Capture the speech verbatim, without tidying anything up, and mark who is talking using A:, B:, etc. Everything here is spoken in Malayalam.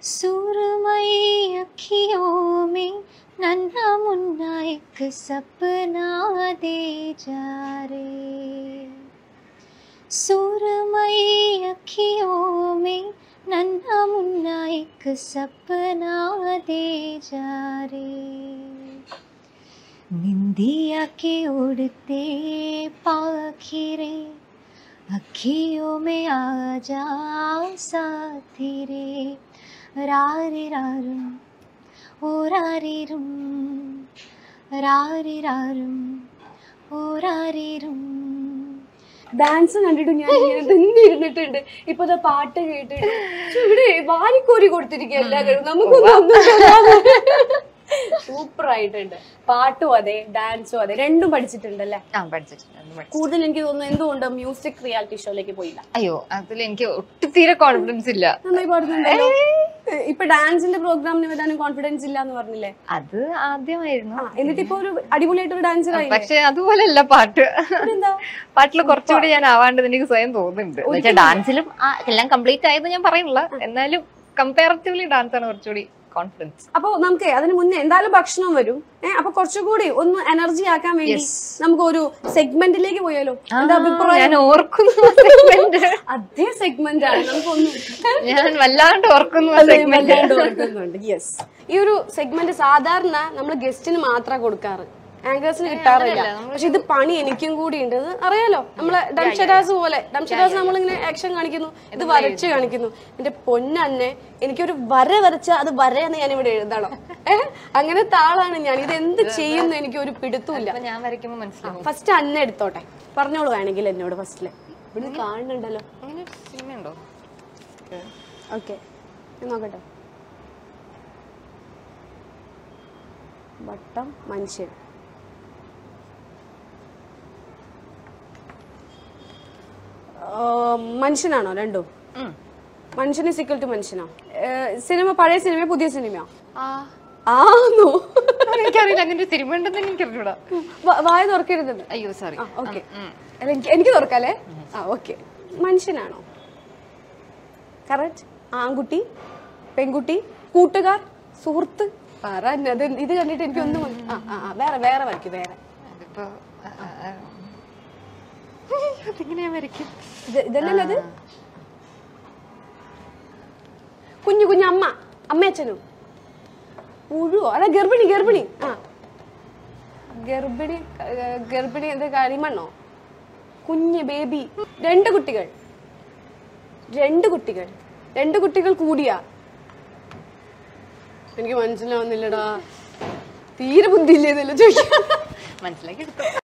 A: सुरमई अखियों में नन्हा मुन्ना एक सपना दे जा रे, सुरमई अखियों में नन्हा मुन्ना एक सपना दे जा रे, निंदिया के उड़ते पाखी रे, अखियों में आ जा साथी रे, रारी रारुम ओ रारी रुम, रारी रारुम ओ रारी रुम.
B: ഡാൻസ് കണ്ടിട്ട് ഞാൻ ഇങ്ങനെ തന്നെ ഇരുന്നിട്ടുണ്ട്. ഇപ്പൊ പാട്ട് കേട്ടിട്ട് ഇവിടെ വാരിക്കോരി കൊടുത്തിരിക്കുക എല്ലാ കഴിവും നമുക്കൊന്നും സൂപ്പർ ആയിട്ടുണ്ട്. പാട്ടും അതെ ഡാൻസും അതെ രണ്ടും പഠിച്ചിട്ടുണ്ടല്ലേ? കൂടുതൽ എനിക്ക് തോന്നുന്നു എന്തുകൊണ്ട് മ്യൂസിക് റിയാലിറ്റി ഷോയിലേക്ക് പോയില്ല?
A: അയ്യോ അതിൽ എനിക്ക് ഒട്ടും തീരെ കോൺഫിഡൻസ് ഇല്ല.
B: നന്നായി പാടുന്നുണ്ടല്ലോ. ഇപ്പൊ ഡാൻസിന്റെ പ്രോഗ്രാമിന് വരാനും കോൺഫിഡൻസ് ഇല്ല എന്ന് പറഞ്ഞില്ലേ?
A: അത് ആദ്യമായിരുന്നു.
B: എന്നിട്ട് ഇപ്പൊ ഒരു അടിപൊളിയായിട്ട് ഒരു ഡാൻസർ ആയി.
A: പക്ഷെ അതുപോലെയല്ല പാട്ട്. പാട്ടിൽ കുറച്ചുകൂടി ഞാൻ ആവാണ്ടെന്ന് എനിക്ക് സ്വയം തോന്നുന്നുണ്ട്. ഡാൻസിലും എല്ലാം കംപ്ലീറ്റ് ആയത് ഞാൻ പറയുന്നില്ല, എന്നാലും കമ്പാരിറ്റീവ്ലി ഡാൻസ് ആണ് കുറച്ചുകൂടി കോൺഫിഡൻസ്.
B: അപ്പൊ നമുക്ക് അതിന് മുന്നേ എന്തായാലും ഭക്ഷണം വരും. ഏഹ് അപ്പൊ കുറച്ചുകൂടി ഒന്ന് എനർജി ആക്കാൻ വേണ്ടി നമുക്ക് ഒരു സെഗ്മെന്റിലേക്ക് പോയാലോ? എന്താ അഭിപ്രായം? അതേ സെഗ്മെന്റ് ആണ്. നമുക്കൊന്നും
A: ഞാൻ വല്ലാണ്ട് ഓർക്കുന്നു.
B: യെസ്, ഈ ഒരു സെഗ്മെന്റ് സാധാരണ നമ്മൾ ഗസ്റ്റിന് മാത്രമേ കൊടുക്കാറ്, ആങ്കേഴ്സിന് കിട്ടാറില്ല. പക്ഷെ ഇത് പണി എനിക്കും കൂടി ഉണ്ട്. ഇത് അറിയാലോ, നമ്മളെ ഡംഷരാസ് പോലെ. ഡംഷരാസ് നമ്മളിങ്ങനെ ആക്ഷൻ കാണിക്കുന്നു, ഇത് വരച്ച് കാണിക്കുന്നു. എന്റെ പൊന്നന്നെ എനിക്കൊരു വര വരച്ച അത് വരയെന്ന് ഞാൻ ഇവിടെ എഴുതണം. ഏഹ് അങ്ങനത്തെ ആളാണ് ഞാൻ. ഇത് എന്ത് ചെയ്യുന്നു എനിക്ക് ഒരു പിടുത്തമില്ല.
A: ഞാൻ വരയ്ക്കുമ്പോ മനസ്സിലാവും.
B: ഫസ്റ്റ് അന്ന എടുത്തോട്ടെ, പറഞ്ഞോളൂ വേണമെങ്കിൽ എന്നോട് ഫസ്റ്റില്. ഇവിടെ കാണുന്നുണ്ടല്ലോ
A: സിനിമയുണ്ടോ?
B: ഓക്കെ നോക്കട്ടെ. വട്ടം മനുഷ്യൻ. മനുഷ്യനാണോ രണ്ടും? മനുഷ്യന് സിക്കൽ ടു മനുഷ്യനോ? സിനിമ പഴയ സിനിമ പുതിയ സിനിമയോ? ആണോ?
A: എനിക്കറിയില്ല, അങ്ങനെ സിനിമ ഉണ്ടെന്ന് എനിക്കറിഞ്ഞൂടാ.
B: വായ തുറക്കരുത്.
A: അയ്യോ സോറി.
B: ഓക്കെ, എനിക്ക് തുറക്കാല്ലേ? ആ ഓക്കെ. മനുഷ്യനാണോ? കറക്റ്റ്. ആൺകുട്ടി, പെൺകുട്ടി, കൂട്ടുകാർ, സുഹൃത്ത്, പറഞ്ഞത് ഇത് കണ്ടിട്ട് എനിക്കൊന്നും. ആ വേറെ വേറെ വരയ്ക്കും. വേറെ ഇതല്ലത്. കുഞ്ഞു കുഞ്ഞു അമ്മ, അമ്മയച്ഛനും, പുഴുവോ? അല്ല ഗർഭിണി. ഗർഭിണി ആ ഗർഭിണി ഗർഭിണി എന്താ കളിമണ്ണോ? കുഞ്ഞ് ബേബി. രണ്ട് കുട്ടികൾ. രണ്ട് കുട്ടികൾ രണ്ട് കുട്ടികൾ കൂടിയാ? എനിക്ക് മനസ്സിലാവുന്നില്ലടാ. തീരെ ബുദ്ധിയില്ലേന്നല്ലോ ചോദിക്കാം.
A: മനസ്സിലാക്കി.